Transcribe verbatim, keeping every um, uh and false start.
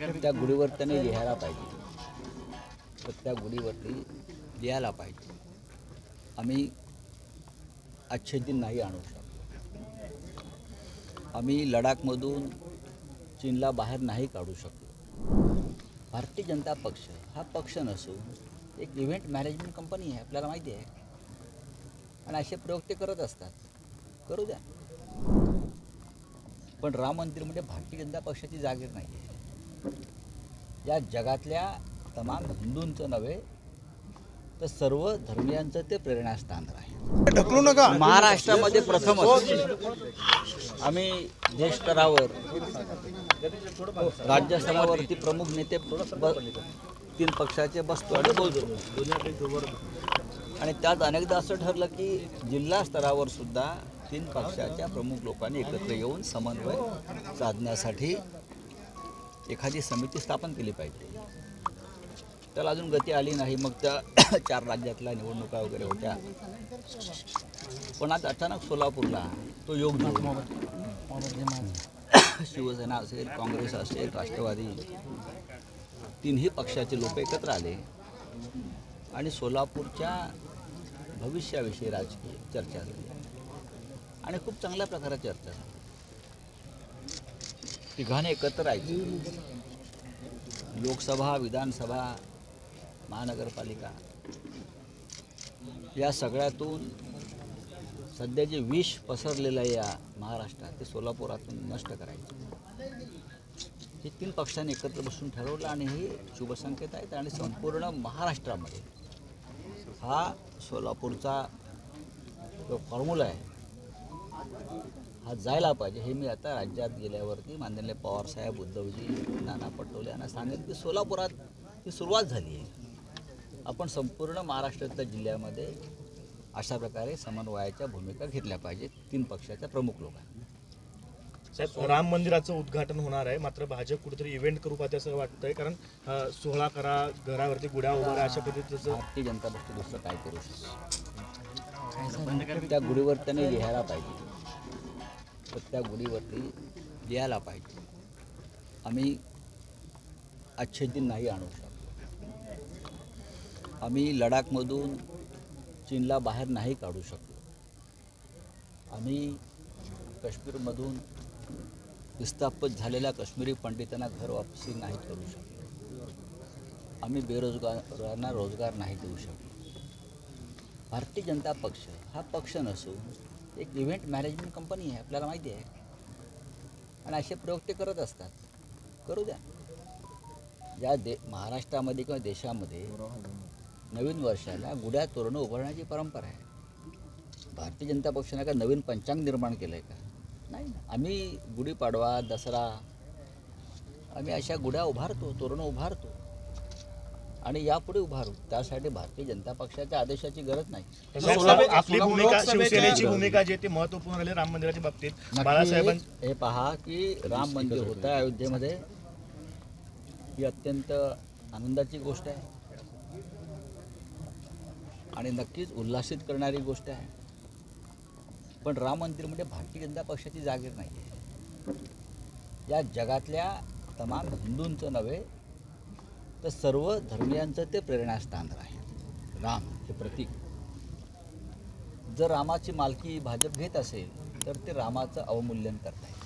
त्या गुढीवर त्याने लिहायला पाहिजे, तर त्या गुढीवरती लिहायला पाहिजे आम्ही अच्छे दिन नाही आणू शकलो, आम्ही लडाखमधून चीनला बाहेर नाही काढू शकलो। भारतीय जनता पक्ष हा पक्ष नसून एक इव्हेंट मॅनेजमेंट कंपनी आहे, आपल्याला माहिती आहे, आणि असे प्रयोग ते करत असतात, करू द्या। पण राम मंदिर म्हणजे भारतीय जनता पक्षाची जागीर नाही आहे। या जगातल्या तमाम हिंदूंचं नव्हे तर सर्व धर्मियांचं ते प्रेरणास्थान आहे। ढकलू नका। महाराष्ट्रामध्ये प्रथमच आम्ही देश स्तरावर राज्य स्तरावरती प्रमुख नेते तीन पक्षाचे बसतो आणि बोलतो, आणि त्यात अनेकदा असं ठरलं की जिल्हा स्तरावर सुद्धा तीन पक्षाच्या प्रमुख लोकांनी एकत्र येऊन समन्वय साधण्यासाठी एखादी समिती स्थापन केली पाहिजे। त्याला अजून गती आली नाही, मग त्या चार राज्यातल्या निवडणुका वगैरे होत्या, पण आज अचानक सोलापूरला तो योग जुळला। शिवसेना असेल, काँग्रेस असेल, राष्ट्रवादी, तीनही पक्षाचे लोक एकत्र आले आणि सोलापूरच्या भविष्याविषयी राजकीय चर्चा झाली आणि खूप चांगल्या प्रकारे चर्चा झाली। तिघांनी एकत्र राहायचे, लोकसभा, विधानसभा, महानगरपालिका, या सगळ्यातून सध्या जे विष पसरलेलं आहे या महाराष्ट्रात ते सोलापुरातून नष्ट करायचे। हे तीन पक्षांनी एकत्र बसून ठरवलं आणि हे शुभसंकेत आहेत, आणि संपूर्ण महाराष्ट्रामध्ये हा सोलापूरचा जो फॉर्म्युला आहे हा जायला पाहिजे। हे मी आता राज्यात गेल्यावरती माननीय पवारसाहेब, उद्धवजी, नाना पटोले यांना सांगेन की सोलापुरात ही सुरुवात झाली आहे, आपण संपूर्ण महाराष्ट्रातल्या जिल्ह्यामध्ये अशा प्रकारे समन्वयाच्या भूमिका घेतल्या पाहिजेत तीन पक्षाच्या प्रमुख लोकांनी। साहेब, राम मंदिराचं उद्घाटन होणार आहे, मात्र भाजप कुठेतरी इव्हेंट करू पाहते असं वाटतंय, कारण सोहळा करा, घरावरती गुढ्या उभारा, अशा पद्धतीचं भारतीय जनता पक्ष दुसरं काय करू शकतो? त्या गुढीवर त्याने लिहायला पाहिजे, तर त्या गुढीवरती लिहायला पाहिजे आम्ही अच्छे दिन नाही आणू शकलो, आम्ही लडाखमधून चीनला बाहेर नाही काढू शकलो, आम्ही काश्मीरमधून विस्थापित झालेल्या काश्मीरी पंडितांना घर वापसी नाही करू शकलो, आम्ही बेरोजगारांना रोजगार नाही देऊ शकलो। भारतीय जनता पक्ष हा पक्ष नसून एक इव्हेंट मॅनेजमेंट कंपनी आहे, आपल्याला माहिती आहे, आणि असे प्रयोग ते करत असतात, करू द्या। या दे महाराष्ट्रामध्ये किंवा देशामध्ये नवीन वर्षाला गुढ्या तोरणं उभारण्याची परंपरा आहे। भारतीय जनता पक्षाने का नवीन पंचांग निर्माण केलं आहे का? नाही, आम्ही गुढीपाडवा, दसरा, आम्ही अशा गुढ्या उभारतो, तोरणं उभारतो आणि यापुढे उभारू। त्यासाठी भारतीय जनता पक्षाच्या आदेशाची गरज नाही। आपली भूमिका, शिवसेनेची भूमिका जी ती महत्त्वपूर्ण राहिली राम मंदिराच्या बाबतीत। बाळासाहेबांनी हे पहा की राम मंदिर होतं आहे अयोध्येमध्ये, ही अत्यंत आनंदाची गोष्ट आहे आणि नक्कीच उल्हासित करणारी गोष्ट आहे, पण राम मंदिर म्हणजे भारतीय जनता पक्षाची जागीर नाही आहे। या जगातल्या तमाम हिंदूंचं नव्हे तर सर्व धर्मियांचं ते प्रेरणास्थान आहे। राम हे प्रतीक, जर रामाची मालकी भाजप घेत असेल तर ते रामाचं अवमूल्यन करत आहे।